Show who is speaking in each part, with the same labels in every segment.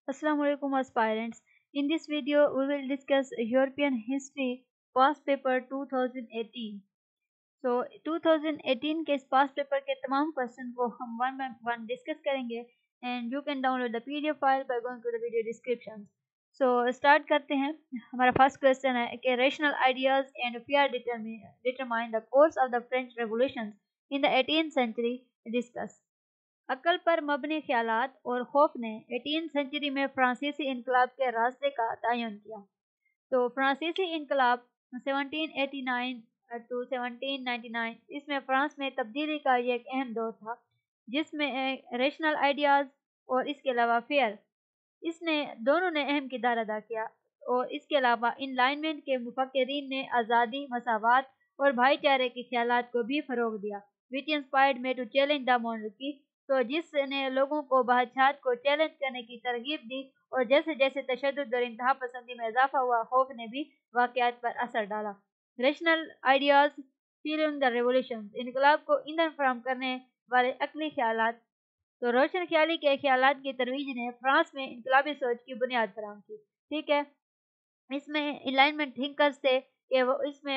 Speaker 1: Assalamu alaikum aspirants. In this video, we will discuss European history past paper 2018. So 2018 के इस past paper के तमाम question को हम one by one discuss करेंगे and you can download the PDF file by going to the video description. So start करते हैं. हमारा first question है कि rational ideas and fear determine the course of the French revolutions in the 18th century. Discuss. अक्ल पर मबनी ख्यालात और खौफ ने 18 सेंचुरी में फ्रांसीसी इनकलाब के रास्ते का तयन किया। तो फ्रांसीसी इनकलाब 1789 टू 1799 इसमें फ्रांस में तब्दीली का ये एक अहम दौर था जिसमें रेशनल आइडियाज़ और इसके अलावा फेयर इसने दोनों ने अहम किरदार अदा किया। और इसके अलावा इनलाइनमेंट के मुफक्किरीन ने आज़ादी, मसावत और भाईचारे के ख्यालात को भी फ़रोग दिया, which inspired me to challenge the monarchy. तो जिसने लोगों को बादशाहत को चैलेंज करने की तरगीब दी। और जैसे जैसे तशद्दुद और इंतहा पसंदी में इजाफा हुआ, खौफ ने भी वाक़यात पर असर डाला। Rational ideas feeling the revolution, इनकलाब को ईंधन फराहम करने वाले अक्ली ख्यालात। तो रोशन ख्याली के ख्यालात की तरवीज ने फ्रांस में इनकलाबी सोच की बुनियाद फराहम की। ठीक है, इसमें अलाइनमेंट थिंकर्स थे कि वो इसमें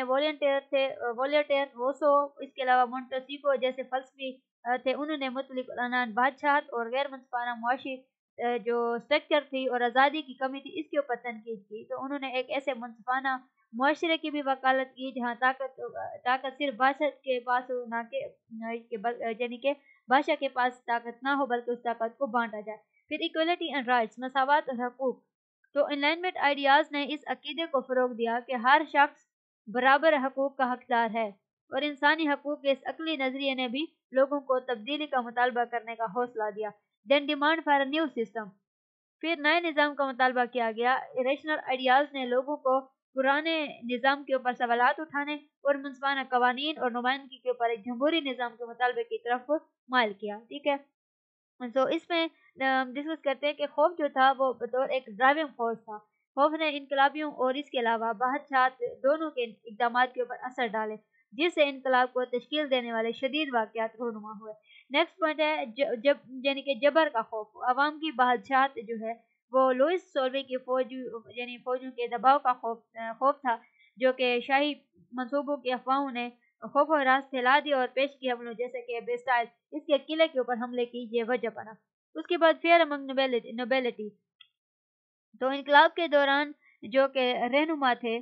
Speaker 1: वॉलेटेयर, रोसो, इसके अलावा मोंटेस्क्यू जैसे फलसफी थे। उन्होंने मुतलिक बादशाहत और गैर मुनसिफाना मुआशी जो स्ट्रक्चर थी और आज़ादी की कमी थी इसके ऊपर तनकीद की। तो उन्होंने एक ऐसे मुनसिफाना मुआशरे की भी वकालत की जहाँ ताकत सिर्फ बादशाह के पास हो, ना कि यानी कि बादशाह के पास ताकत ना हो बल्कि उस ताकत को बांटा जाए। फिर इक्वलिटी एंड राइट्स, मसावत और हकूक। तो अलाइनमेंट आइडियाज़ ने इस अकीदे को फ़रोग दिया कि हर शख्स बराबर हकूक़ का हकदार है और इंसानी हकूक़ के इस अकली नज़रिए ने भी लोगों को तब्दीली का मुतालबा करने का हौसला दिया। Then demand for a new system, फिर नए निज़ाम का मुतालबा किया गया। रेशनल आइडियाज़ ने लोगों को पुराने निज़ाम के ऊपर सवालात उठाने और मुनसिफाना कवानीन और नुमाइंदगी के ऊपर एक जमहूरी निज़ाम के मुतालबे की तरफ माइल किया। ठीक है, तो इसमें डिस्कस करते हैं कि खौफ जो था वो बतौर एक ड्राइविंग फोर्स था। खौफ ने इनकलाबियों और इसके अलावा बादशाहत दोनों के इक़दामात के ऊपर असर डाले जिससे इनकलाब को तश्कील देने वाले शदीद वाक़यात रूनुमा हुए। नेक्स्ट पॉइंट है जब यानी कि जबर का खौफ। अवाम की बादशाहत जो है वो लुइस सोल्वे की फौजों के दबाव का खौफ था जो कि शाही मंसूबों की अफवाहों ने खौफ और रास फैला दिया और पेश किया हमलों जैसे कि बेस्टाइल इसके किले के ऊपर हमले की ये वजह बना। उसके बाद फेयर अमंग नोबेलिटी। तो इनकलाब के दौरान जो कि रहनुमा थे,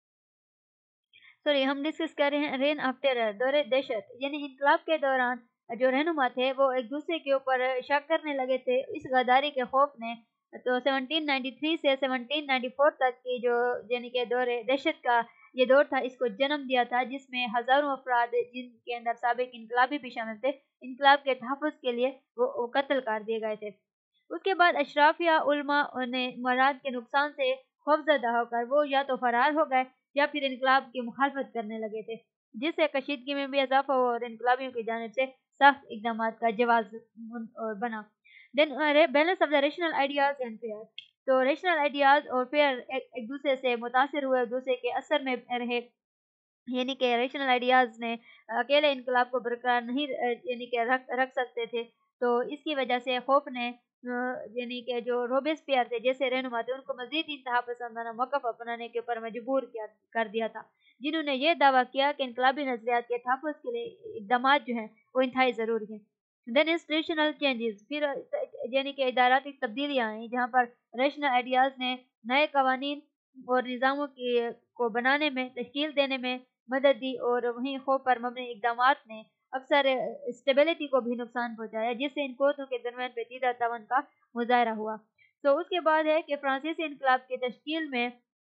Speaker 1: हम डिस्कस कर रहे हैं रेन ऑफ टेरर, दौरे दहशत। यानी इनकलाब के दौरान जो रहनुमा थे वो एक दूसरे के ऊपर शक करने लगे थे। इस गद्दारी के खौफ ने तो 1793 से 1794 तक की जो यानी कि दौरे दहशत का ये दौर था इसको जन्म दिया था जिसमें हज़ारों अफराद जिनके अंदर साबिक इनकलाबी भी शामिल थे, इनकलाब के तहफ़्फ़ुज़ के लिए वो कत्ल कर दिए गए थे। उसके बाद अशराफ या उलमा ने मराद के नुकसान से खौफजदा होकर वो या तो फरार हो गए या फिर इनकलाब की मुखालफत करने लगे थे जिससे कशीदगी में भी इजाफा हुआ और इनकलाबियों की जानिब से सख्त इकदाम का जवाब बना। Then balance of the rational ideas and fear. तो रेशनल आइडियाज़ और फेयर एक दूसरे से मुतासिर हुए, एक दूसरे के असर में रहे। यानी कि रेशनल आइडियाज़ ने अकेले इनकलाब को बरकरार नहीं यानी कि रख सकते थे। तो इसकी वजह से खौफ ने यानी कि जो रोबेस्पियर थे जैसे रहनुमा थे उनको मज़ीद इंतहा पसंदाना मौक़िफ़ अपनाने के ऊपर मजबूर कर दिया था, जिन्होंने ये दावा किया कि इनकलाबी नज़रियात के तहफ़्फ़ुज़ के लिए इक़दामात जो हैं वो इंतहाई ज़रूरी हैं। देन इंस्टीट्यूशनल चेंजेस, फिर यानी कि इदाराती तब्दीलियाँ आई जहाँ पर रेशनल आइडियाज़ ने नए कवानीन और निज़ामों को बनाने में, तश्कील देने में मदद दी। और वहीं खौफ पर मबनी इक़दामात ने अक्सर स्टेबिलिटी को भी नुकसान पहुँचाया जिससे इन क़ुव्वतों के दरमियान पेचीदा तावन का मुज़ाहरा हुआ। तो उसके बाद है कि फ्रांसीसी इनकलाब की तश्कील में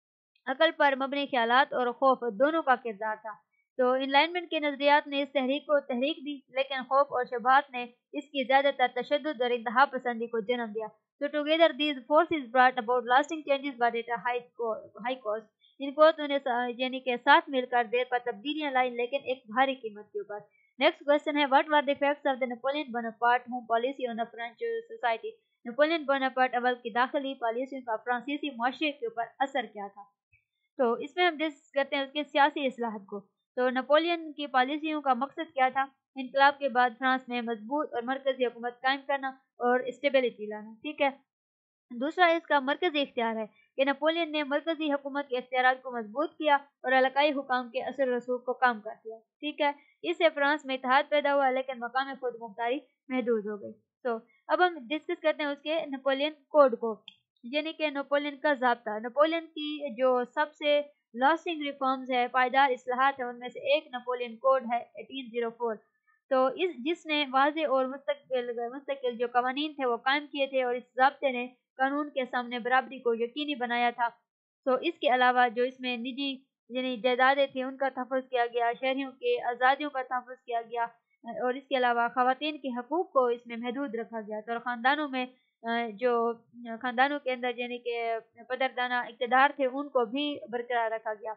Speaker 1: अकल पर मबनी ख्यालात और खौफ दोनों का किरदार था। तो इनलाइनमेंट के नज़रियात ने इस तहरीक को तहरीक दी लेकिन खौफ और शबहात ने इसकी ज़्यादातर तशद्दुद और इंतहा पसंदी को जन्म दिया। तो together these forces brought about lasting changes but at a high cost. इनको उन्हें यानी कि साथ मिलकर देर पर तब्दीलियां लाई लेकिन एक भारी कीमत के ऊपर। नेक्स्ट क्वेश्चन है what were the effects of the Napoleon Bonaparte home policy on the French society. Napoleon Bonaparte अव्वल की दाखिली पॉलिसियों का फ्रांसीसी मुआशरे के ऊपर असर क्या था। तो इसमें हम डिस्कस करते हैं उसके सियासी इस्लाहत को। तो नेपोलियन की पॉलिसियों का मकसद क्या था। इनकलाब के बाद फ्रांस में मजबूत और मरकजी हुकूमत कायम करना और स्टेबिलिटी लाना। ठीक है, दूसरा इसका मरकजी इख्तियार है कि नेपोलियन ने मरकजी हुकूमत के इख्तियारात को मजबूत किया और इलाकाई हुकाम के असर रसूख को कम कर दिया। ठीक है, इससे फ्रांस में इत्तेहाद पैदा हुआ लेकिन मकाम खुद मुख्तारी महदूद हो गई। तो अब हम डिस्कस करते हैं उसके नेपोलियन कोड को, यानी कि नेपोलियन का ज़ाब्ता। नेपोलियन की जो सबसे लास्टिंग रिफॉर्म्स है, पायदार इस्लाहात है, उनमें से एक नेपोलियन कोड है 1804। तो इस जिसने वाज़े और मुस्तकिल जो कवानीन थे वो कायम किए थे और इस ज़ाब्ते ने कानून के सामने बराबरी को यकीनी बनाया था। तो इसके अलावा जो इसमें निजी यानी जायदादें थी उनका तहफ़्फ़ुज़ किया गया, शहरियों के आज़ादियों का तहफ़्फ़ुज़ किया गया और इसके अलावा ख़वातीन के हकूक़ को इसमें महदूद रखा गया। तो ख़ानदानों में जो ख़ानदानों के अंदर यानी कि पदरदाना इक़्तिदार थे उनको भी बरकरार रखा गया।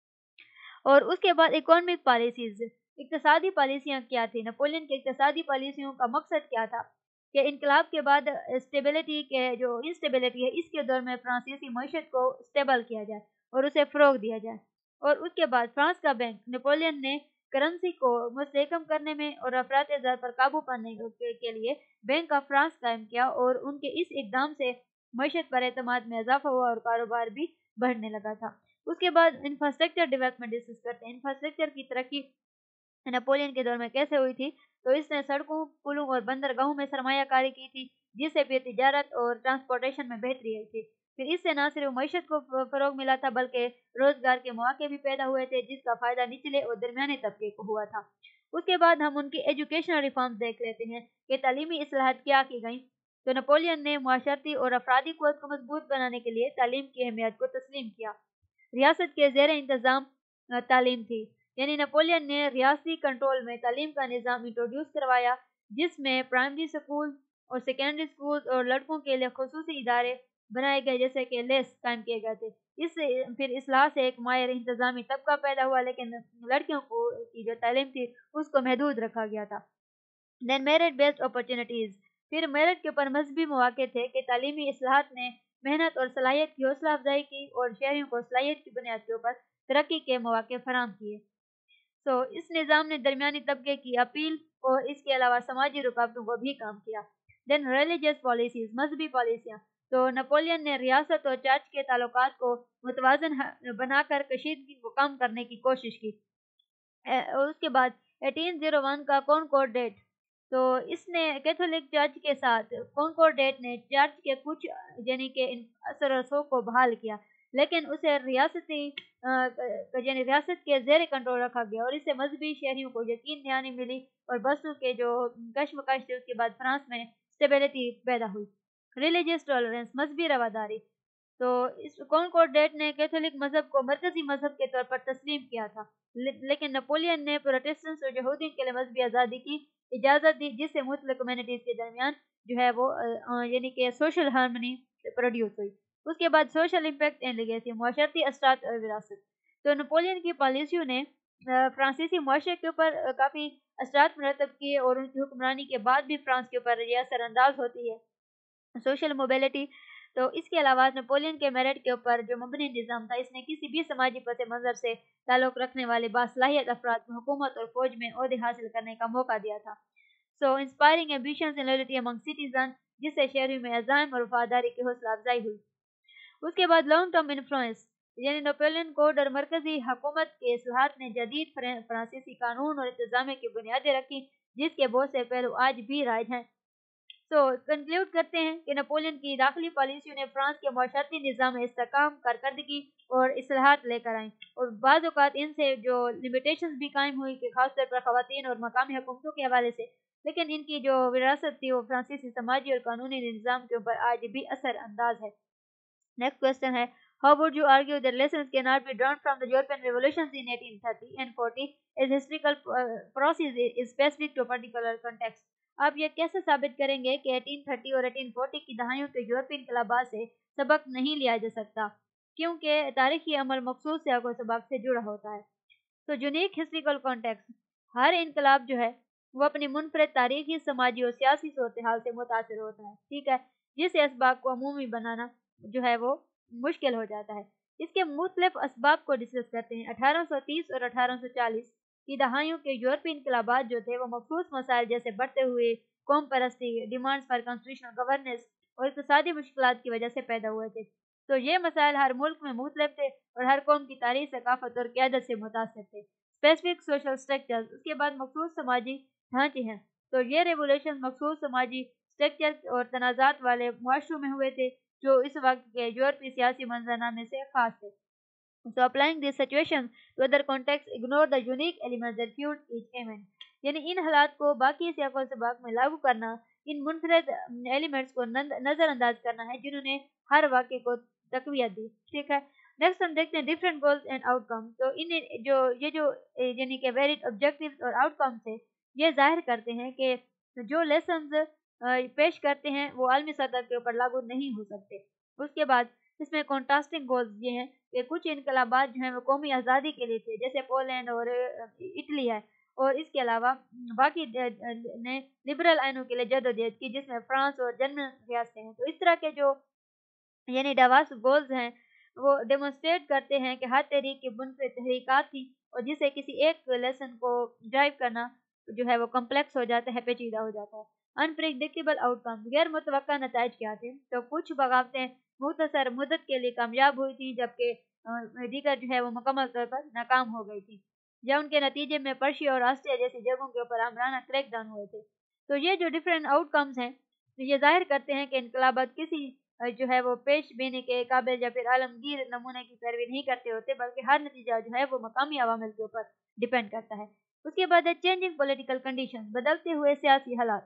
Speaker 1: और उसके बाद इकोनॉमिक पॉलिसीज़, इक़्तिसादी पॉलिसियाँ क्या थी? नेपोलियन की इक़्तिसादी पॉलिसियों का मकसद क्या था कि इनकलाब के बाद स्टेबिलिटी के जो इंस्टेबिलिटी है इसके दौर में फ्रांसीसी मईशत को स्टेबल किया जाए और उसे फ़रोग़ दिया जाए। और उसके बाद फ्रांस का बैंक, नेपोलियन ने करेंसी को मुस्तहकम करने में और अफरात ज़र पर काबू पाने के लिए बैंक ऑफ फ्रांस कायम किया और उनके इस इक़दाम से मईशत पर एतमाद में इज़ाफ़ा हुआ और कारोबार भी बढ़ने लगा था। उसके बाद इंफ्रास्ट्रक्चर डेवलपमेंट डिस्कस करते हैं। इंफ्रास्ट्रक्चर की तरक्की नेपोलियन के दौर में कैसे हुई थी? तो इसने सड़कों, पुलों और बंदरगाहों में सरमायाकारी की थी, जिससे फिर तिजारत और ट्रांसपोर्टेशन में बेहतरी आई थी। फिर इससे न सिर्फ मईशत को फ़रोग़ मिला था बल्कि रोज़गार के मौके भी पैदा हुए थे, जिसका फ़ायदा निचले और दरमियाने तबके को हुआ था। उसके बाद हम उनकी एजुकेशनल रिफॉर्म्स देख लेते हैं कि तालीमी इस्लाहात क्या की गईं। तो नेपोलियन ने मुआशरती और अफरादी क़ुव्वत को मजबूत बनाने के लिए तालीम की अहमियत को तस्लीम किया। रियासत के ज़ेर इंतज़ाम तालीम थी, यानी नेपोलियन ने रियासी कंट्रोल में तालीम का निज़ाम इंट्रोड्यूस करवाया, जिसमें प्राइमरी स्कूल और सेकेंडरी स्कूल और लड़कों के लिए खुसूसी इदारे बनाए गए जैसे कि लेस कायम किए गए थे। इससे फिर इस्लाह से एक माहिर इंतज़ामी तबका पैदा हुआ लेकिन लड़कियों को की जो तालीम थी उसको महदूद रखा गया था। देन मेरिट बेस्ड अपॉर्चुनिटीज़, फिर मेरिट के ऊपर मजहबी मौके थे कि तालीमी इस्लाहात ने मेहनत और सलाहियत की हौसला अफजाई की और शहरियों को सलाहियत की बुनियाद के ऊपर तरक्की के मौके फराहम किए। तो इस निज़ाम ने दरमियानी तबके की अपील और इसके अलावा समाजी रुकावटों को भी कम किया। देन रिलीजियस पॉलिसीज़, मजहबी पॉलिसियाँ, तो नेपोलियन ने रियासत और चर्च के ताल्लुकात को मुतवाज़न बनाकर कशीदगी को कम करने की कोशिश की। और उसके बाद 1801 का कॉनकॉर्डेट, तो इसने कैथोलिक चर्च के साथ कॉनकॉर्डेट ने चर्च के कुछ यानी कि असर रसूख को बहाल किया, लेकिन उसे यानी रियासत के ज़ेर कंट्रोल रखा गया और इससे मजहबी शहरियों को यकीन दहानी मिली और बसों के जो कश्मकश थे उसके बाद फ्रांस में स्टेबिलिटी पैदा हुई। रिलीजियस टॉलरेंस, मजहबी रवादारी, तो इस कॉनकॉर्डेट ने कैथोलिक मज़हब को मरकज़ी मज़हब के तौर पर तस्लीम किया था, लेकिन नेपोलियन ने प्रोटेस्टेंट्स और यहूदियों के लिए मजहबी आज़ादी की इजाज़त दी, जिससे मुख्तलिफ कम्युनिटीज़ के दरमियान जो है वो यानी कि सोशल हार्मनी प्रोड्यूस हुई। उसके बाद सोशल इम्पैक्ट एंड लीगेसी, मुआशरती असरात और विरासत, तो नेपोलियन की पॉलिसियों ने फ्रांसीसी मुआशरे के ऊपर काफ़ी असरात मरतब किए और उनकी हुक्मरानी के बाद भी फ्रांस के ऊपर ये असरानंदाज होती है। सोशल मोबिलिटी, तो इसके अलावा नेपोलियन के मेरिट के ऊपर जो मबनी निज़ाम था, इसने किसी भी समाजी पस मंज़र से ताल्लुक़ रखने वाले बासलाहियत अफराद को हुकूमत और फ़ौज में ओहदे हासिल करने का मौका दिया था। So inspiring ambitions and loyalty among citizen, जिससे शहरों में अज़ाइम और वफादारी की हौसला अफजाई हुई। उसके बाद लॉन्ग टर्म इन्फ्लुएंस, यानी नेपोलियन कोड और मरकजी हुकूमत के इस्लाहात ने जदीद फ्रांसीसी कानून और इंतज़ाम की बुनियादें रखी, जिसके बहुत से पहलू आज भी राइज हैं। तो कंक्लूड करते हैं कि नेपोलियन की दाखिली पॉलिसियों ने फ्रांस के माशरती निज़ाम में इस्तेहकाम, कारकर्दगी और इस्लाहात लेकर आईं और बाज़ औक़ात इनसे जो लिमिटेशंस भी कायम हुई कि ख़ास तौर पर ख़वातीन और मकामी हुकूमतों के हवाले से, लेकिन इनकी जो विरासत थी वो फ्रांसीसी समाजी और कानूनी निज़ाम के ऊपर आज भी असर अंदाज है। नेक्स्ट क्वेश्चन है, how would you argue that lessons can not be drawn from the European revolutions in 1830 and 40 as historical process is specific to particular context? आप ये कैसे साबित करेंगे कि 1830 और 1840 की दहाइयों के यूरोपीय इनकलाबात से सबक नहीं लिया जा सकता, क्योंकि तारीखी अमल मखसूस सियाक़ो सबक से जुड़ा होता है। तो यूनिक हिस्टोरिकल कॉन्टेक्स्ट, हर इनकलाब जो है वो अपनी मुनफरद तारीखी, समाजी और सियासी सूरत हाल से मुतासिर होता है, ठीक है, जिससे असबाब को अमूमी बनाना जो है वो मुश्किल हो जाता है। इसके मुख्तलिफ असबाब को डिस्कस करते हैं। 1830 और 1840 की दहाइयों के यूरोपीय इनकलाबात जो थे वो मखसूस मसाइल जैसे बढ़ते हुए कौम परस्ती, डिमांड्स फॉर कॉन्स्टिट्यूशनल गवर्नेंस اور اقتصادی مشکلات کی وجہ سے پیدا ہوئے تھے۔ تو یہ مسائل ہر ملک میں مختلف تھے اور ہر قوم کی تاریخ، ثقافت اور قیادت سے متاثر تھے۔ اسپیسیفک سوشل اسٹرکچر، اس کے بعد مخصوص سماجی ڈھانچے ہیں۔ تو یہ ریولیوشن مخصوص سماجی اسٹرکچر اور تنازعات والے معاشروں میں ہوئے تھے جو اس وقت کے یورپی سیاسی منظرنامے سے خاص تھے۔ So applying these situations to other contexts ignore the unique elements that fueled each event. یعنی ان حالات کو باقی سیاق و سباق میں لاگو کرنا ان منفرد ایلیمنٹس کو نظر انداز کرنا ہے جنہوں نے ہر واقعے کو تقویت دی۔ ٹھیک ہے، نیکسٹ ہم دیکھتے ہیں different goals and outcome. تو ان جو یعنی کہ ویریڈ آبجیکٹیوز اور آؤٹ کمس ہیں، یہ ظاہر کرتے ہیں کہ جو لیسنز پیش کرتے ہیں وہ عالمی سطح کے اوپر لاگو نہیں ہو سکتے۔ اس کے بعد اس میں کنٹراسٹنگ گولز یہ ہیں کہ کچھ انقلابات جو ہیں وہ قومی آزادی کے لیے تھے، جیسے پولینڈ اور اٹلی ہے، اور اس کے علاوہ باقی نے لبرل آئینوں کے لیے جدوجہد کی، جس میں فرانس اور جرمن ریاستیں ہیں۔ تو اس طرح کے جو یعنی ڈیوارس گولز ہیں وہ ڈیمونسٹریٹ کرتے ہیں کہ ہر تحریک کی منفرد تحریکات تھی، اور جسے کسی ایک لیسن کو ڈرائیو کرنا جو ہے وہ کمپلیکس ہو جاتا ہے، پیچیدہ ہو جاتا ہے۔ انپریڈکٹیبل آؤٹ کم، غیر متوقع نتائج کیا تھے؟ تو کچھ بغاوتیں مختصر مدت کے لیے کامیاب ہوئی تھی، جبکہ دیگر جو ہے وہ مکمل طور پر ناکام ہو گئی تھی، یا ان کے نتیجے میں پرشیا اور آسٹریا جیسی جگہوں کے اوپر آمرانہ کریک ڈاؤن ہوئے تھے۔ تو یہ جو ڈفرینٹ آؤٹ کمز ہیں یہ ظاہر کرتے ہیں کہ انقلابات کسی جو ہے وہ پیش بینی کے قابل یا پھر عالمگیر نمونے کی پیروی نہیں کرتے ہوتے، بلکہ ہر نتیجہ جو ہے وہ مقامی عوامل کے اوپر ڈیپینڈ کرتا ہے۔ اس کے بعد ہے چینجنگ پولیٹیکل کنڈیشن، بدلتے ہوئے سیاسی حالات۔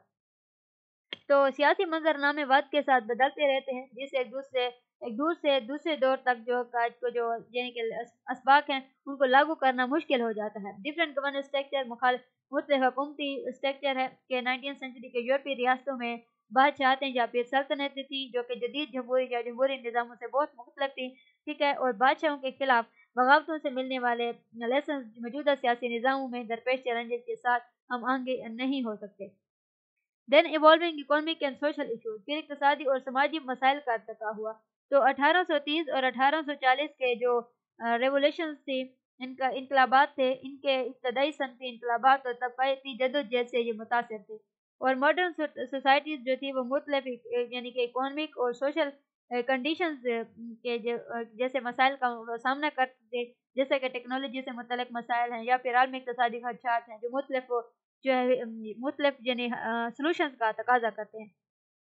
Speaker 1: تو سیاسی منظرنامے وقت کے ساتھ بدلتے رہتے ہیں، جس ایک دور سے دوسرے دور تک جو یعنی کہ اسباق ہیں ان کو لاگو کرنا مشکل ہو جاتا ہے۔ ڈفرینٹ گورننس اسٹرکچر، مختلف حکومتی اسٹرکچر ہے کہ 19 سینچری کے یورپی ریاستوں میں بادشاہتیں یا پھر سلطنتیں تھیں جو کہ جدید جمہوری یا جمہوری نظاموں سے بہت مختلف تھیں۔ ٹھیک ہے، اور بادشاہوں کے خلاف بغاوتوں سے ملنے والے لیسنز موجودہ سیاسی نظاموں میں درپیش چیلنجز کے ساتھ ہم آگے نہیں ہو سکتے۔ Then evolving economic and social issues, پھر اقتصادی اور سماجی مسائل کا ارتقا ہوا۔ تو 1830 اور 1840 کے جو ریولیوشنز تھی، ان کا انقلابات تھے، ان کے ابتدائی صنعتی انقلابات اور طبقاتی جدوجہد سے یہ متاثر تھے، اور ماڈرن سوسائٹیز جو تھی وہ مختلف یعنی کہ اکنامک اور سوشل کنڈیشنز کے جیسے مسائل کا سامنا کرتے تھے، جیسے کہ ٹیکنالوجی سے متعلق مسائل ہیں یا پھر عالمی اقتصادی خدشات ہیں جو مختلف یعنی سلوشنز کا تقاضا کرتے ہیں۔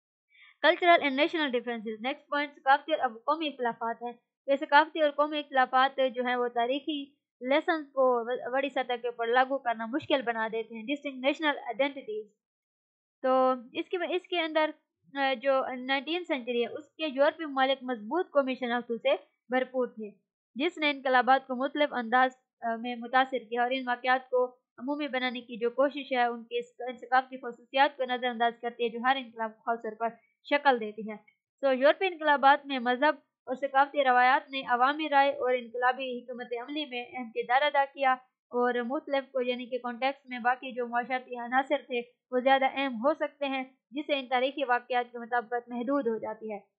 Speaker 1: Cultural and national differences, next point ثقافتی اور قومی اختلافات ہیں۔ یہ ثقافتی اور قومی اختلافات جو ہیں وہ تاریخی لیسنز کو بڑی سطح کے اوپر لاگو کرنا مشکل بنا دیتے ہیں۔ ڈسٹنکٹ نیشنل آئیڈینٹیٹیز، تو اس کے اندر جو 19 سینچری ہے اس کے یورپی ممالک مضبوط قومی شناختوں سے بھرپور تھے، جس نے انقلابات کو مختلف انداز میں متاثر کیا، اور ان واقعات کو عمومی بنانے کی جو کوشش ہے ان کی ثقافتی خصوصیات کو نظر انداز کرتی ہے جو ہر انقلاب کو خاص طور پر شکل دیتی ہے۔ تو یورپی انقلابات میں مذہب اور ثقافتی روایات نے عوامی رائے اور انقلابی حکمت عملی میں اہم کردار ادا کیا، اور مختلف کو یعنی کہ کانٹیکس میں باقی جو معاشرتی عناصر تھے وہ زیادہ اہم ہو سکتے ہیں، جسے ان تاریخی واقعات کے مطابقت محدود ہو جاتی ہے۔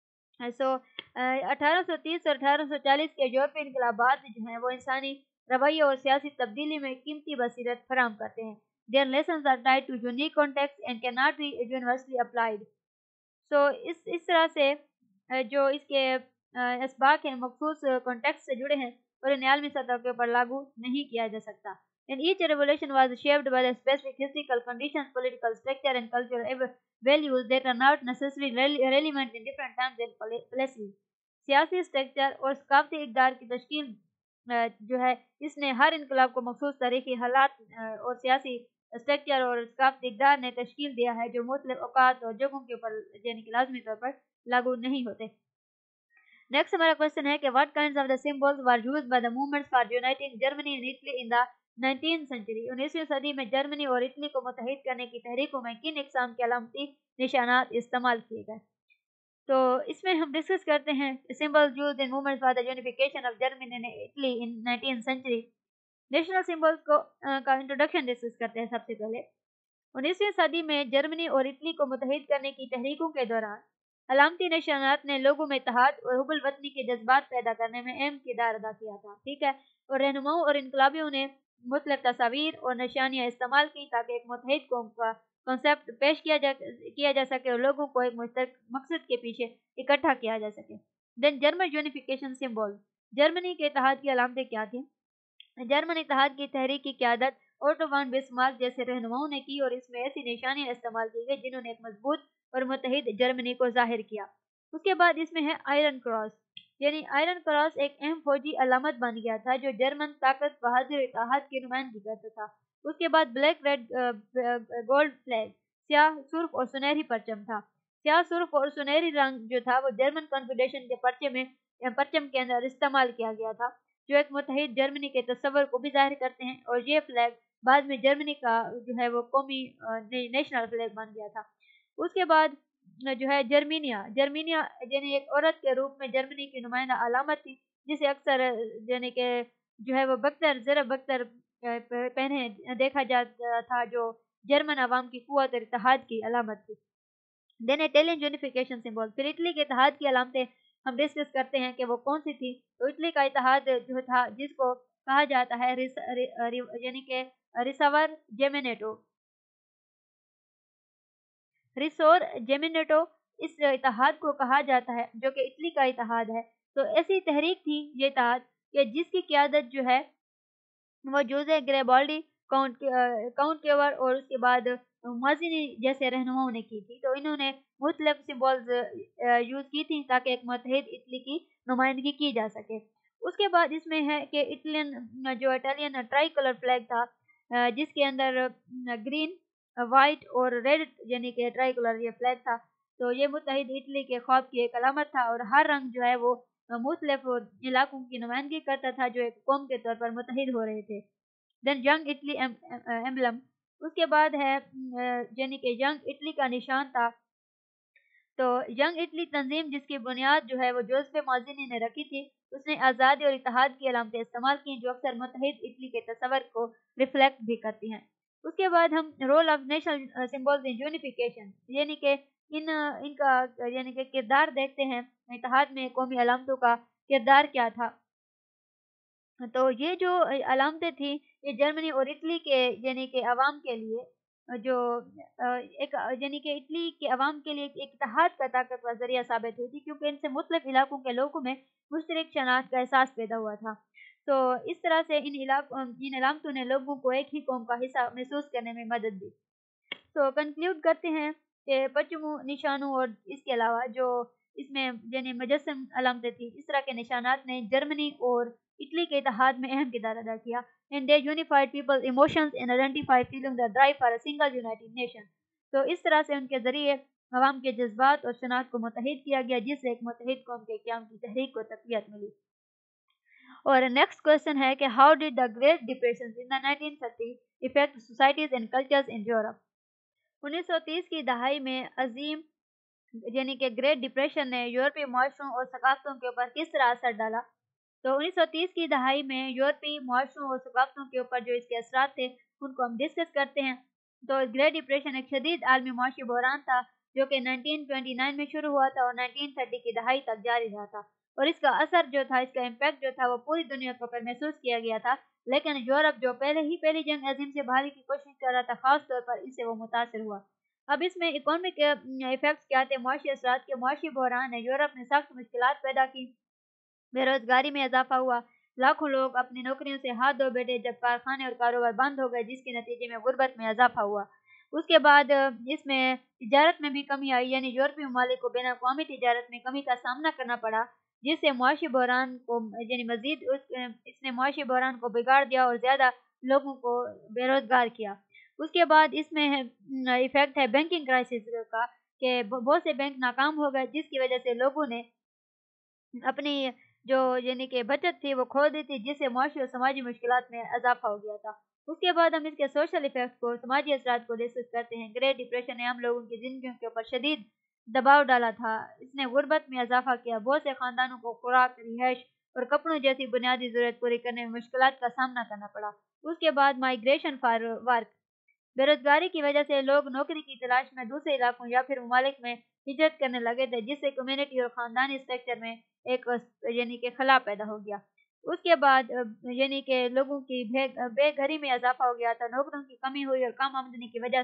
Speaker 1: 1830 اور 1840 کے یورپی انقلابات جو ہیں وہ انسانی رویے اور سیاسی تبدیلی میں قیمتی بصیرت فراہم کرتے ہیں۔ Their lessons are tied to unique contexts and cannot be universally applied. So اس طرح سے جو اس کے اسباق ہیں مخصوص کانٹیکس سے جڑے ہیں اور انہیں عالمی سطح کے اوپر لاگو نہیں کیا جا سکتا۔ And each revolution was shaped by the specific historical conditions, political structure and cultural values that are not necessarily relevant in different times and places. سیاسی اسٹرکچر اور ثقافتی اقدار کی تشکیل جو ہے اس نے ہر انقلاب کو مخصوص تاریخی حالات اور سیاسی اسٹرکچر اور ثقافتی اقدار نے تشکیل دیا ہے جو مختلف اوقات اور جگہوں کے اوپر یعنی کہ لازمی طور پر لاگو نہیں ہوتے۔ نیکسٹ ہمارا کوشچن ہے کہ what kinds of the symbols were used by the movements for uniting Germany and Italy in the 19th century؟ 19ویں صدی میں جرمنی اور اٹلی کو متحد کرنے کی تحریکوں میں کن اقسام کے علامتی نشانات استعمال کیے گئے؟ تو اس میں ہم ڈسکس کرتے ہیں symbols used in movements for the unification of Germany and Italy in 19th century۔ National symbols کا انٹروڈکشن ڈسکس کرتے ہیں۔ سب سے پہلے 19ویں صدی میں جرمنی اور اٹلی کو متحد کرنے کی تحریکوں کے دوران علامتی نشانات نے لوگوں میں اتحاد اور حب الوطنی کے جذبات پیدا کرنے میں اہم کردار ادا کیا تھا۔ ٹھیک ہے، اور رہنماؤں اور انقلابیوں نے مختلف تصاویر اور نشانیاں استعمال کی تاکہ ایک متحد قوم کا कॉन्सेप्ट पेश किया जा सके और लोगों को एक मुश्तरक मकसद के पीछे इकट्ठा किया जा सके। Then German unification symbol, Germany के इत्तेहाद की अलामतें क्या थी? जर्मन इत्तेहाद की तहरीक की क़यादत ओटो वन बिस्मार्क जैसे रहनुमाओं ने की और इसमें ऐसी निशानियां इस्तेमाल की गई जिन्होंने एक मजबूत और मुत्तहिद जर्मनी को जाहिर किया। उसके बाद इसमें है आयरन क्रॉस, यानी आयरन क्रॉस एक अहम फौजी अलामत बन गया था जो जर्मन ताकत बहादुर इत्तेहाद की नुमाइंदगी करता था। उसके बाद ब्लैक रेड गोल्ड फ्लैग, स्याह सुर्ख और सुनहरी परचम था। स्याह सुर्ख और सुनहरी रंग जो था वो जर्मन कॉन्फेडरेशन के परचम के अंदर इस्तेमाल किया गया था, जो एक मुत्तहिद जर्मनी के तस्वर को भी जाहिर करते हैं। और ये फ्लैग बाद में जर्मनी का जो है वो कौमी नेशनल फ्लैग बन गया था। उसके बाद जो है जर्मीनिया, जर्मीनिया यानी एक औरत के रूप में जर्मनी की नुमाइंदा अलामत थी, जिसे अक्सर यानी कि जो है वो बख्तर ज़रा बख्तर पहने देखा जाता था, जो जर्मन अवाम की कुव्वत और इत्तेहाद की अलामत थी। देन इटालियन यूनिफिकेशन सिंबल, फिर इटली के इत्तेहाद की अलामतें हम डिस्कस करते हैं कि वो कौन सी थी। तो इटली का इत्तेहाद जो था जिसको कहा जाता है यानी कि रिसवर जेमिनेटो, रिसोर जेमिनेटो इस इत्तेहाद को कहा जाता है जो कि इटली का इत्तेहाद है। तो ऐसी तहरीक थी ये इत्तेहाद कि जिसकी क़यादत जो है वो जोज़े ग्रेबाल्डी, काउंट केवर और उसके बाद माज़िनी जैसे रहनुमाओं ने की थी। तो इन्होंने मुख्तलिफ सिंबल्स यूज़ की थी ताकि एक मुत्तहिद इटली की नुमाइंदगी की जा सके। उसके बाद इसमें है कि इटालियन ट्राई कलर फ्लैग था, जिसके अंदर ग्रीन वाइट और रेड यानी कि ट्राई कलर ये फ्लैग था। तो ये मुत्तहिद इटली के ख्वाब की एक अलामत था और हर रंग जो है वो मुख्तलिफ इलाकों की नुमाइंदगी करता था जो एक कौम के तौर पर मुत्तहिद हो रहे थे। देन यंग इटली एम्बलम, उसके बाद है यानी कि यंग इटली का निशान था। तो यंग इटली तंजीम जिसकी बुनियाद जो है वो जोसेफ माज़िनी ने रखी थी, उसने आज़ादी और इत्तेहाद की अलामतें इस्तेमाल की जो अक्सर मुत्तहिद इटली के तस्वर को रिफ्लेक्ट भी करती हैं। उसके बाद हम role of national symbols in unification यानी कि इनका यानी कि किरदार देखते हैं, इत्तेहाद में कौमी अलामतों का किरदार क्या था। तो ये जो अलामतें थी ये जर्मनी और इटली के यानी कि अवाम के लिए जो एक यानी कि इटली के अवाम के लिए एक इत्तेहाद का ताकतवर ज़रिया साबित हुई थी, क्योंकि इनसे मुख्तलिफ इलाकों के लोगों में मुश्तरक शनाख्त का एहसास पैदा हुआ था। तो इस तरह से इन अलामतों ने लोगों को एक ही कौम का हिस्सा महसूस करने में मदद दी। तो कंक्लूड करते हैं कि पश्चिमी निशानों और इसके अलावा जो इसमें यानी मुजस्सम अलामतें थी, इस तरह के निशानात ने जर्मनी और इटली के इत्तेहाद में अहम किरदार अदा किया। And they unified people emotions and identify feeling the drive for a single united nation. तो इस तरह से उनके ज़रिए अवाम के जज्बात और शनाख्त को मुत्तहिद किया गया, जिससे एक मुत्तहिद कौम के क़याम की तहरीक को तक़वियत मिली। और नेक्स्ट क्वेश्चन है कि how did the great depression in the 1930 effect societies and cultures in Europe. 1930 की दहाई में अजीम यानी कि ग्रेट डिप्रेशन ने यूरोपीय माशरों और सकाफ़तों के ऊपर किस तरह असर डाला। तो 1930 की दहाई में यूरोपीय माशरों और सकाफ़तों के ऊपर जो इसके असरात थे उनको हम डिस्कस करते हैं। तो ग्रेट डिप्रेशन एक शदीद आलमी माशी बहरान था जो कि 1929 में शुरू हुआ था और 1930 की दहाई तक जारी रहा था। और इसका असर जो था, इसका इम्पैक्ट जो था वो पूरी दुनिया के ऊपर महसूस किया गया था। लेकिन यूरोप जो पहली जंग अजीम से बहाली की कोशिश कर रहा था, ख़ास तौर पर इससे वो मुतासर हुआ। अब इसमें इकोनॉमिक इफेक्ट्स क्या थे, मुआशी असरात के मुआशी बहरान ने यूरोप में सख्त मुश्किलात पैदा की, बेरोजगारी में इजाफा हुआ, लाखों लोग अपनी नौकरियों से हाथ धो बैठे जब कारखाने और कारोबार बंद हो गए, जिसके नतीजे में गुर्बत में इजाफा हुआ। उसके बाद इसमें तिजारत में भी कमी आई, यानी यूरोपीय ममालिक को बैन अवी तिजारत में कमी का सामना करना पड़ा, जिससे मुआशी बहरान को यानी मजीद इसने मुआशी बहरान को बिगाड़ दिया और ज़्यादा लोगों को बेरोजगार किया। उसके बाद इसमें इफेक्ट है बैंकिंग क्राइसिस का, कि बहुत से बैंक नाकाम हो गए, जिसकी वजह से लोगों ने अपनी जो यानी कि बचत थी वो खो दी थी, जिससे मुआशी और समाजी मुश्किलात में इजाफा हो गया था। उसके बाद हम इसके सोशल इफेक्ट को, समाजी असरात को डिस्कस करते हैं। ग्रेट डिप्रेशन ने आम लोगों की जिंदगियों के ऊपर शदीद दबाव डाला था, इसने गुर्बत में इजाफा किया, बहुत से खानदानों को खुराक, रिहाइश और कपड़ों जैसी बुनियादी जरूरत पूरी करने में मुश्किलात का सामना करना पड़ा। उसके बाद माइग्रेशन फॉर वर्क, बेरोजगारी की वजह से लोग नौकरी की तलाश में दूसरे इलाकों या फिर ममालिक में हिजरत करने लगे थे, जिससे कम्युनिटी और ख़ानदानी स्ट्रक्चर में एक यानी कि खला पैदा हो गया। उसके बाद यानी कि लोगों की बेघरी में इजाफा हो गया था, नौकरियों की कमी हुई और कम आमदनी की वजह से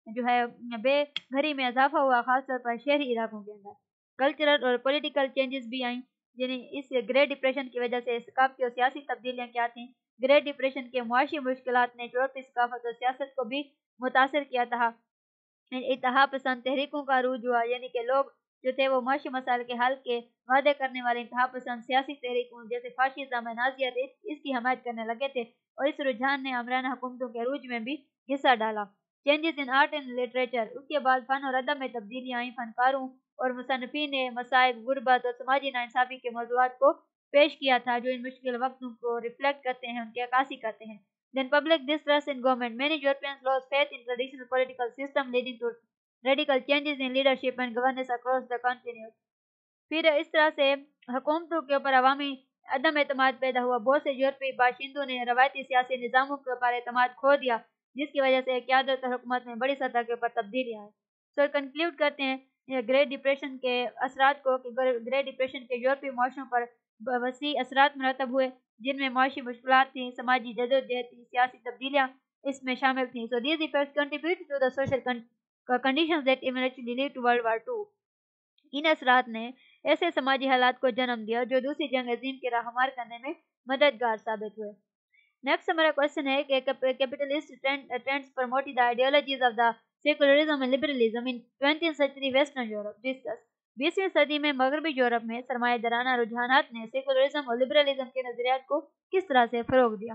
Speaker 1: जो है बे घरी में इजाफा हुआ, खासतौर पर शहरी इलाकों के अंदर। कल्चरल और पॉलिटिकल चेंजेस भी आई, यानी इस ग्रेट डिप्रेशन की वजह से सकाफती और सियासी तब्दीलियाँ क्या थीं। ग्रेट डिप्रेशन के मुआशी मुश्किलात ने यूरोपीय सकाफत और सियासत को भी मुतासर किया था। इत्तेहाद पसंद तहरीकों का अरूज हुआ, यानी कि लोग जो थे वो मुआशी मसाइल के हल के वादे करने वाले इत्तेहाद पसंद सियासी तहरीकों जैसे फाशिज्म, नाजियत इसकी हमायत करने लगे थे, और इस रुझान ने अमराना हुकूमतों के अरूज में भी हिस्सा डाला। Changes in art and literature, उसके बाद फन और अदब में तब्दीलियाँ आई। फनकारों और मुसन्निफीन ने मसाइब, गुर्बत और समाजी नाइंसाफ़ी के मौज़ूआत को पेश किया था, जो इन मुश्किल वक्तों को रिफ्लेक्ट करते हैं, उनकी अक्कासी करते हैं। Then public distrust in government. Many Europeans lost faith in traditional political system, leading to radical changes in leadership and governance across the continent. फिर इस तरह से हुकूमतों के ऊपर अवामी अदम एतमाद पैदा हुआ। बहुत से यूरोपीय बाशिंदों ने रवायती सियासी निज़ामों के ऊपर एतमाद खो दिया, जिसकी वजह से क़यादत और हुकूमत में बड़ी सतह के ऊपर तब्दीलियाँ आई। सो कंक्लूड करते हैं ग्रेट डिप्रेशन के असरात को कि ग्रेट डिप्रेशन के यूरोपीय माशरों पर वसी असरात मरतब हुए, जिनमें माशी मुश्किलात थी, समाजी जदोजहद थी, सियासी तब्दीलियाँ इसमें शामिल थीं। So these effects contribute to the social conditions that eventually lead to world war 2। इन असरात ने ऐसे समाजी हालात को जन्म दिया जो दूसरी जंग अजीम की राहमार करने में मददगार साबित हुए। नेक्स्ट हमारा क्वेश्चन है कि capitalist trends promoted the ideologies of the secularism and liberalism in 20th century western Europe. Discuss. 20वीं सदी में मगरबी यूरोप में सरमायादाराना रुझानात ने सेकुलरिज्म और लिबरलिज्म के नजरियात को किस तरह से फरोग दिया।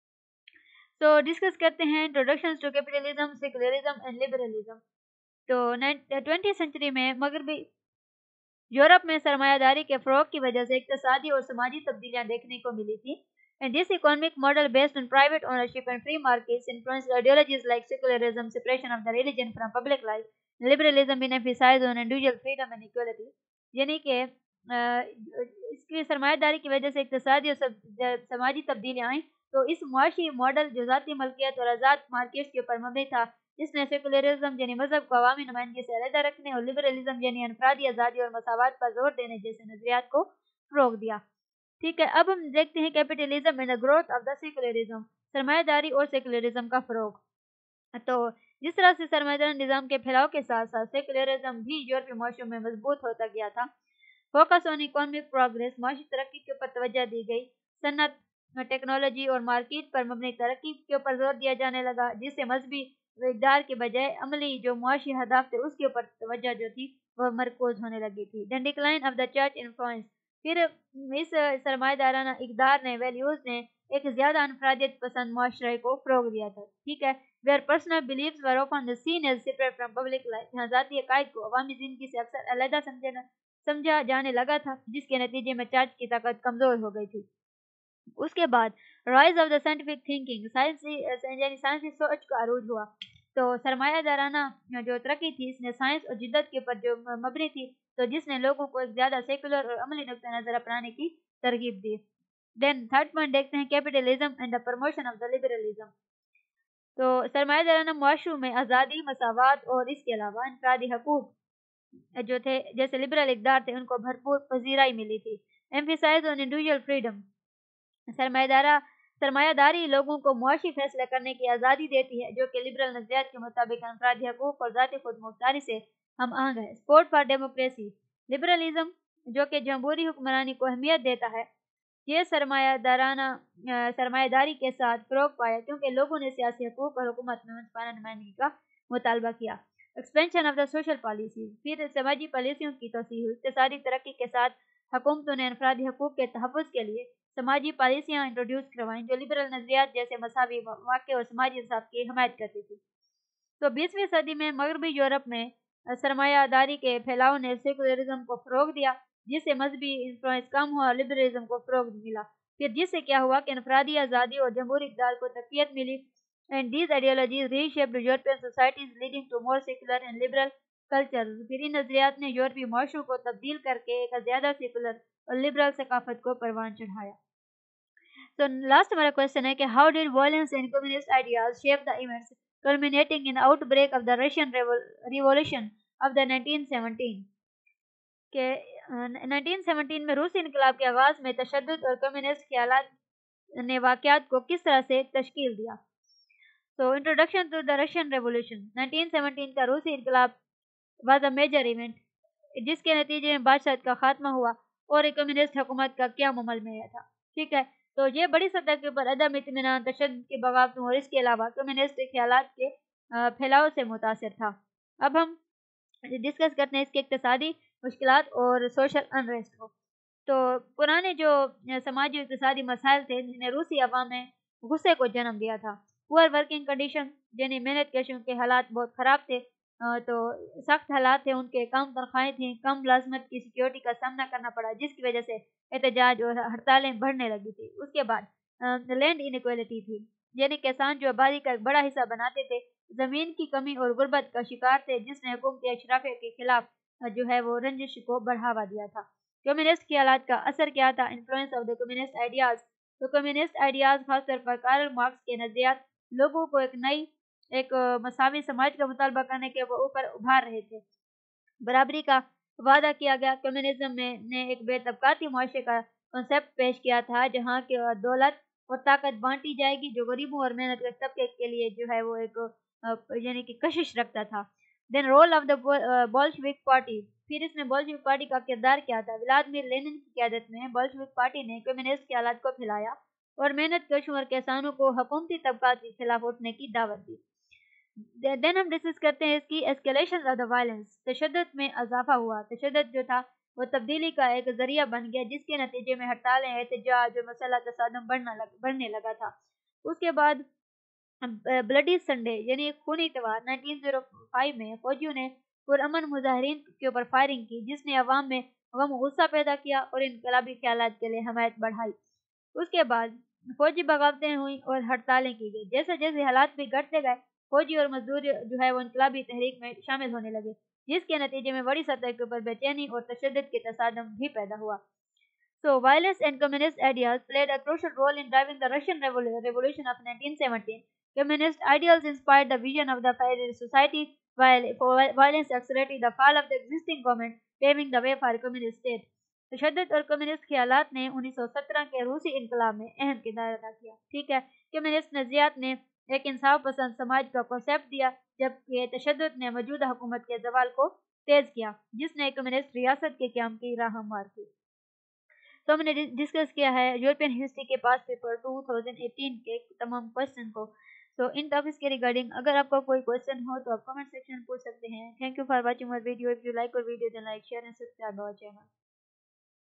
Speaker 1: तो डिस्कस करते हैं introduction to capitalism, secularism and liberalism. तो 20th सेंचुरी में मगरबी यूरोप में सरमायादारी के फरोग की वजह से इक्तिसादी और समाजी तब्दीलियां देखने को मिली थी। And this economic model based on private ownership and free markets influenced ideologies like secularism, separation of the religion from public life, liberalism in emphasize on individual freedom and equality। यानी कि इसकी सरमायादारी की वजह से इक्तिसादी और समाजी तब्दीलियां आई, तो इस मुआशी मॉडल जो ज़ाती मलकियत और आज़ाद मार्केट्स के ऊपर मबनी था, इसने सेकुलरिज्म यानी मजहब को अवामी नुमाइंदगी से अलहदा रखने और लिबरलिज्म यानी अनफरादी आज़ादी और मसावत पर जोर देने जैसे नजरियात को फरोग दिया। ठीक है, अब हम देखते हैं capitalism and the growth of the secularism, सरमायादारी और सेकुलरिज्म का फरोग। तो जिस तरह से सरमायादारी निज़ाम के फैलाव के साथ साथ सेकुलरिज्म भी यूरोपीय माशरों में मजबूत होता गया था। फोकस ऑन इकोनॉमिक प्रोग्रेस, माशी तरक्की के ऊपर तवज्जो दी गई। सन्नत, टेक्नोलॉजी और मार्केट पर मबनी तरक्की के ऊपर जोर दिया जाने लगा, जिससे मजहबी इक़दार के बजाय अमली जो मुआशी हदाफ थे उसके ऊपर तवज्जो जो थी वह मरकूज होने लगी थी। Then decline of the church influence. फिर इस सरमायादाराना इक़दार ने, वैल्यूज़ ने एक ज़्यादा अनफरादियत पसंद माशरे को फ़रोग़ दिया था। ठीक है, where personal beliefs were often the seen as separate from public life, जहाँ ज़ाती अकायद को अवामी ज़िंदगी से अक्सर अलहदा समझा जाने लगा था, जिसके नतीजे में चर्च की ताकत कमज़ोर हो गई थी। उसके बाद rise of the scientific thinking, साइंसी सोच का अरूज हुआ। तो सरमायादाराना जो तरक्की थी इसने साइंस और जिद्दत के ऊपर जो मबनी थी, तो जिसने लोगों को एक ज़्यादा सेकुलर और अमली नुक्ता नज़र अपनाने की तरगीब दी। देन थर्ड पॉइंट देखते हैं capitalism and the promotion of the liberalism. तो सरमायादाराना मुआशरों में आज़ादी, मसावत और इसके अलावा इनफरादी हकूक़ जो थे जैसे लिबरल इक़दार थे उनको भरपूर पजीराई मिली थी। एम्फेसाइज ऑन इंडिविजुअल फ्रीडम, सरमायादारी लोगों को मुआशी फैसले करने की आज़ादी देती है, जो कि लिबरल नज़रियात के मुताबिक अनफरादी हकूक़ और ज़ाती खुद मुख्तारी से हम आहंग है। सपोर्ट फॉर डेमोक्रेसी, लिबरलिज्म जो कि जमहूरी हुक्मरानी को अहमियत देता है, ये सरमायादारी के साथ फ़रोग़ पाया क्योंकि लोगों ने सियासी हकूक़ और हुकूमत में मुनसिफ़ाना नुमाइंदगी का मुतालबा किया। Expansion of the social policies, फिर समाजी पॉलिसियों की तोसी हुई। इक़्तिसादी तरक्की के साथ हुकूमतों ने अनफरादी हकूक़ के तहफ़्फ़ुज़ के लिए समाजी पॉलिसियाँ इंट्रोड्यूस करवाईं, जो लिबरल नज़रियात जैसे मसावी मौक़े और समाजी इंसाफ की हमायत करती थी। तो 20वीं सदी में मगरबी यूरोप में सरमायादारी के फैलाव ने सेकुलरिज्म को फ़रोग़ दिया, जिससे मजहबी इन्फ्लुएंस कम हुआ और लिबरलिज्म को फ़रोग़ मिला। फिर जिससे क्या हुआ कि अनफरादी आज़ादी और जमहूरी इक़दार को तक़वियत मिली। And these ideologies reshaped European societies leading to more secular and liberal culture. फिर इन नज़रियात ने यूरोपीय माशरों को तब्दील करके एक ज़्यादा सेकुलर और लिबरल सकाफत को परवान चढ़ाया। तो लास्ट हमारा क्वेश्चन है कि how did violence and communist ideas shape the events culminating in outbreak of the Russian Revolution of the 1917 के 1917 में रूसी इनकलाब के आगाज़ में तशद्दुद और कम्युनिस्ट ख्यालात ने वाक़यात को किस तरह से तश्कील दिया। So introduction to the Russian Revolution. 1917 का रूसी इनकलाब was a major event, जिसके नतीजे में बादशाह का खात्मा हुआ और एक कम्युनिस्ट हुकूमत का क्या अमल में आया था। ठीक है, तो ये बड़ी सतह के ऊपर अदम इत्मीनान, तशद्दुद की बगावतों और इसके अलावा कम्युनिस्ट ख्यालात के फैलाव से मुतासिर था। अब हम डिस्कस करते हैं इसके इक्तिसादी मुश्किलात और सोशल अनरेस्ट को। तो पुराने जो समाजी इक्तिसादी मसाइल थे जिन्हें रूसी अवाम में गुस्से को जन्म दिया था। पुअर वर्किंग कंडीशन, यानी मेहनत कशों के हालात बहुत ख़राब थे। तो सख्त हालात थे उनके, कम तनख्वाहें थीं, कम मुलाजमत की सिक्योरिटी का सामना करना पड़ा, जिसकी वजह से एहतजाज और हड़तालें बढ़ने लगी थी। उसके बाद लैंड इनक्वालिटी थी, यानी किसान जो आबादी का एक बड़ा हिस्सा बनाते थे ज़मीन की कमी और गुर्बत का शिकार थे, जिसने हुकूमती अशराफिया के खिलाफ जो है वो रंजिश को बढ़ावा दिया था। कम्युनिस्ट ख्यालात का असर क्या था? Influence of the communist ideas. तो कम्युनिस्ट आइडियाज़ खासतौर पर कार्ल मार्क्स के नज़रियात लोगों को एक मसावी समाज का मुतालबा करने के ऊपर उभार रहे थे। बराबरी का वादा किया गया। कम्युनिज्म में ने एक बेतबकाती मुआशरे का कॉन्सेप्ट पेश किया था, जहाँ की दौलत और ताकत बांटी जाएगी, जो गरीबों और मेहनत के तबके के लिए जो है वो एक यानी कि कशिश रखता था। Then role of the Bolshevik party. फिर इसमें बोल्शेविक पार्टी का किरदार क्या था? व्लादिमीर लेनिन की क़यादत में बोल्शेविक पार्टी ने कम्युनिस्ट ख्यालात को फैलाया और मेहनत कशों और किसानों को हुकूमती तबकात के खिलाफ उठने की दावत दी। देन हम डिस्कस करते हैं इसकी एस्केलेशन ऑफ द वायलेंस। तशद्दुद में इजाफा हुआ। तशद्दुद जो था वो तब्दीली का एक जरिया बन गया, जिसके नतीजे में हड़तालें, एहतजाज और मसला तसादम बढ़ने लगा था। उसके बाद ब्लडी संडे यानी खूनी इतवार 1905 में फौजियों ने पुरअमन मुजाहिरीन के ऊपर फायरिंग की, जिसने अवाम में गम गुस्सा पैदा किया और इनकलाबी ख्यालात के लिए हमायत बढ़ाई। उसके बाद फौजी बगावतें हुई और हड़तालें की गई। जैसे जैसे हालात बिगड़ते गए, फौजी और मजदूर जो है वो इनकलाबी तहरीक में शामिल होने लगे, जिसके नतीजे में बड़ी सतह के ऊपर बेचैनी और तशद्दुद के तसादम भी पैदा हुआ। So violence and communist ideas played a crucial role in driving the Russian Revolution of 1917. Communist ideals inspired the vision of the federal society, while violence accelerated the fall of the existing government, paving the way for a communist state. तशद्दुद और communist ख्यालात ने 1917 के रूसी इनकलाब में अहम किरदार अदा किया। ठीक है, कम्युनिस्ट नज़रियात ने एक इंसाफ पसंद समाज का कॉन्सेप्ट दिया, जबकि तशद्दुद ने मौजूदा हुकूमत के जवाल को तेज किया, जिसने कम्युनिस्ट रियासत के क़याम की राह हमवार की। तो हमने डिस्कस किया है यूरोपियन हिस्ट्री के पास पेपर 2018 के तमाम क्वेश्चन को। सो इन टॉपिक्स के रिगार्डिंग अगर आपका कोई क्वेश्चन हो तो आप कमेंट सेक्शन में पूछ सकते हैं। Thank you for watching our video. If you like our video then like, share and subscribe our channel.